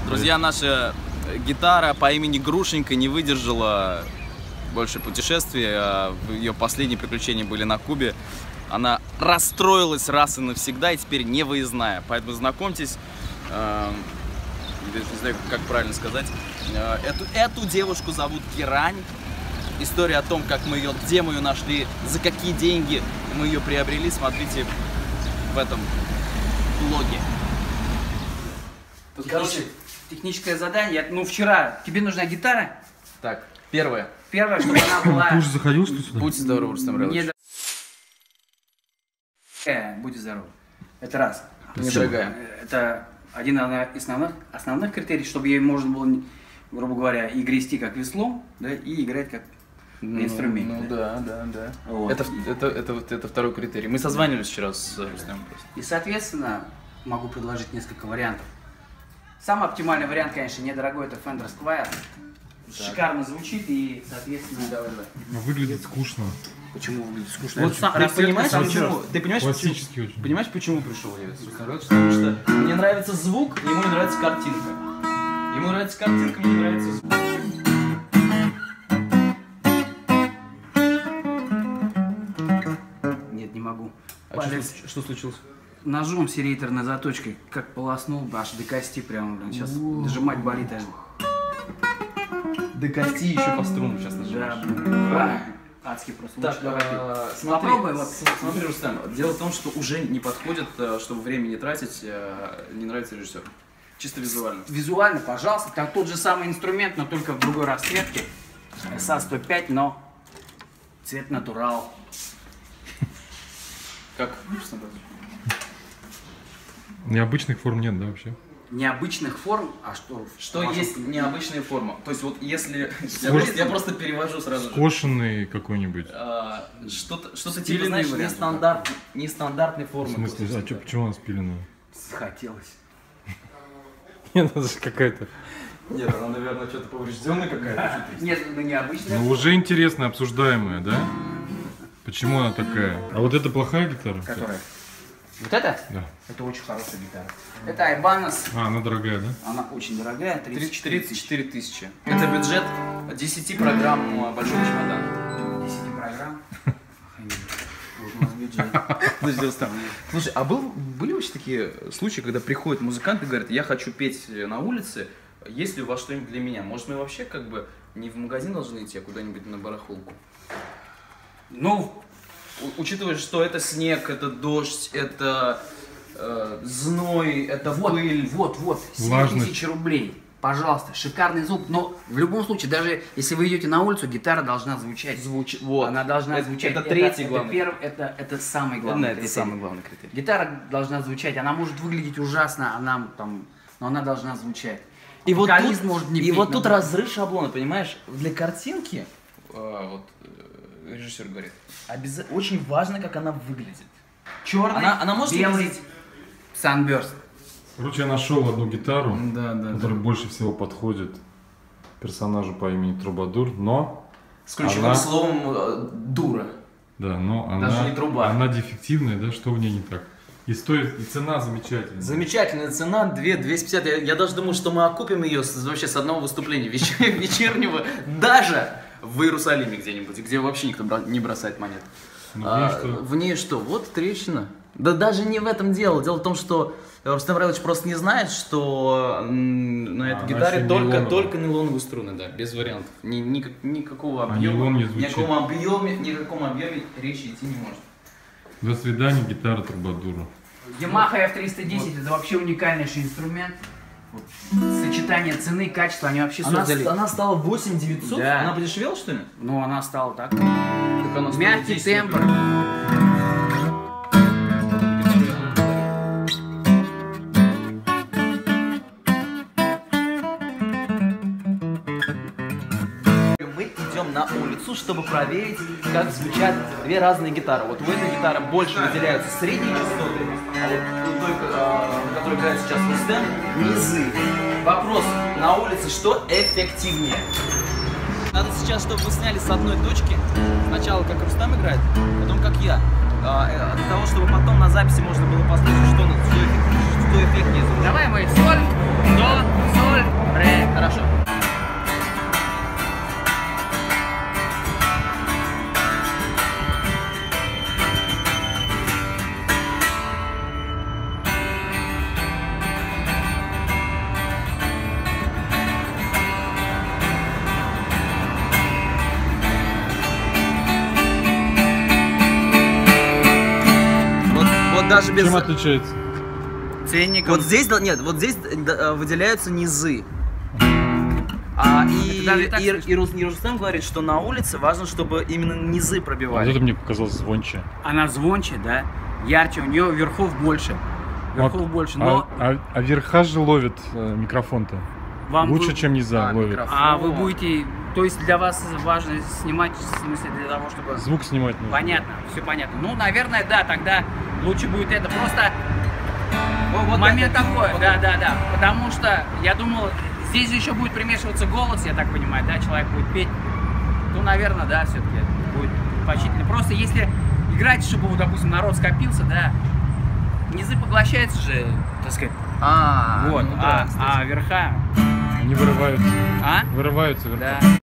Друзья, наша гитара по имени Грушенька не выдержала больше путешествия. Ее последние приключения были на Кубе. Она расстроилась раз и навсегда и теперь не выездная. Поэтому знакомьтесь, не знаю, как правильно сказать, эту девушку зовут Кирань. История о том, как мы ее, где мы ее нашли, за какие деньги мы ее приобрели, смотрите в этом блоге. Тут, короче, техническое задание. Ну, вчера тебе нужна гитара. Так, первое. Первое, чтобы она была... Ты уже заходил, что ли, сюда? Будьте здоровы, Рустам Равилович. Будь здоров. Это раз. Недорогая. Это один из основных критерий, чтобы ей можно было, грубо говоря, и грести как весло, да, и играть как инструмент. Ну да. Вот. Это второй критерий. Мы созванивались вчера с Рустамом просто. И, соответственно, могу предложить несколько вариантов. Самый оптимальный вариант, конечно, недорогой, это Fender Squire. Шикарно звучит и, соответственно, давай. Выглядит скучно. Почему выглядит скучно? Вот сам, ты понимаешь, Классический очень. Понимаешь, почему пришел я с Рустамом Равиловичем? Потому что мне нравится звук, ему не нравится картинка. Ему нравится картинка, мне не нравится звук. Нет, не могу. А что случилось? Ножом серейторной заточкой, как полоснул, аж до кости прям, блин, сейчас дожимать болит аж. До кости еще по струнам сейчас нажимаешь. Да, адски просто. Так, попробуй, вот. Смотри, Рустам, дело в том, что уже не подходит, чтобы время не тратить, не нравится режиссер. Чисто визуально. Визуально, пожалуйста, там тот же самый инструмент, но только в другой расцветке. SA-105, но цвет натурал. Как, Рустам Равилович? Необычных форм нет, да, вообще? Необычных форм, а что? Что есть необычная форма? То есть вот если... Я просто перевожу сразу же. Скошенный какой-нибудь. Что-то типа, знаешь, нестандартной В формы. смысле, а что, почему она спиленная? Захотелось. Нет, это же какая-то... Нет, она, наверное, что-то поврежденная какая-то. Нет, ну необычная. Ну, уже интересно, обсуждаемая, да? Почему она такая? А вот это плохая гитара? Которая? Вот это? Да. Это очень хорошая гитара. Это Ibanez. А, она дорогая, да? Она очень дорогая, 34 тысячи. Это бюджет 10 программ большого чемодана. 10 программ. Вот у нас бюджет. Подожди, Рустам. Слушай, а были вообще такие случаи, когда приходит музыкант и говорит, я хочу петь на улице, есть ли у вас что-нибудь для меня? Может, мы вообще как бы не в магазин должны идти, а куда-нибудь на барахолку? Ну, учитывая, что это снег, это дождь, это зной, это пыль. Вот, 7000 рублей. Пожалуйста, шикарный звук. Но в любом случае, даже если вы идете на улицу, гитара должна звучать. Вот. Она должна звучать. Это третий главный. Это самый главный критерий. Это самый главный критерий. Гитара должна звучать. Она может выглядеть ужасно, но она должна звучать. И вот вокалист может не петь, вот тут разрыв шаблона, понимаешь? Для картинки, режиссер говорит, очень важно, как она выглядит. Черный, она может белый, выглядеть... Sunburst. Короче, я нашел одну гитару, Да. которая больше всего подходит персонажу по имени Трубадур, но... С ключевым словом дура. Да, но Даже не труба. она дефективная, да, что в ней не так? И цена замечательная. Замечательная цена, 250. Я даже думаю, что мы окупим ее вообще с одного выступления вечернего, даже в Иерусалиме где-нибудь, где вообще никто не бросает монет. В ней что? Вот трещина. Да даже не в этом дело. Дело в том, что Рустам Равилович просто не знает, что на этой гитаре только нейлоновые струны, да, без вариантов. Никакого объема, никаком объеме речи идти не может. До свидания, гитара Трубадура. Yamaha F310 это вообще уникальнейший инструмент. Сочетание цены и качества, они вообще создали. Она стала 8900? Да. Она подешевела, что ли? Ну, она стала так. Она мягкий тембр. Мы идем на улицу, чтобы проверить, как звучат две разные гитары. Вот у этой гитары больше выделяются средние частоты, а вот у той, которая играет сейчас Рустам, низы. Вопрос: на улице что эффективнее? Надо сейчас, чтобы вы сняли с одной точки. Сначала как Рустам играет, потом как я. Для того, чтобы потом на записи можно было послушать, что эффектнее звучит. Давай мы соль, до, соль, даже без... Чем отличается? Ценником. Вот здесь, нет, вот здесь выделяются низы. И Рустем говорит, что на улице важно, чтобы именно низы Вот пробивали. это мне показалось звонче. Она звонче, да, ярче, у нее верхов больше. Верхов больше, но А верха же ловит микрофон-то. вам Лучше, чем низа ловит. микрофон. вы будете, то есть для вас важно снимать, в смысле для того, чтобы... Звук снимать нужно. Понятно, все понятно. Ну, наверное, да, тогда лучше будет это. Просто Вот момент это, такой, вот да. Потому что я думал, здесь же еще будет примешиваться голос, я так понимаю, да, человек будет петь. Ну, наверное, да, все-таки будет предпочтительно. Просто если играть, чтобы, вот, допустим, народ скопился, да, низы поглощаются же, так сказать. Вот, ну да, кстати. а верха. Они вырываются. А? Вырываются верха. Да.